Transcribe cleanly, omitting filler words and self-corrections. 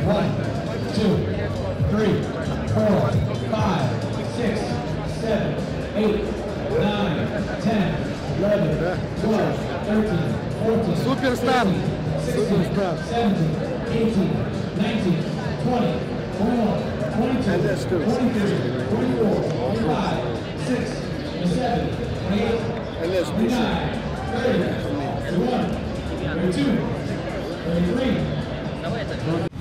1, 2, 3, 4, 5, 6, 7, 8, 9, 10, 11, 12, 13, 14, Суперстар. 16, 17, 18, 19, 20, 21, 22, 23, 24, 25, 6, 27, 28, 29, 30, 31, 32, 33.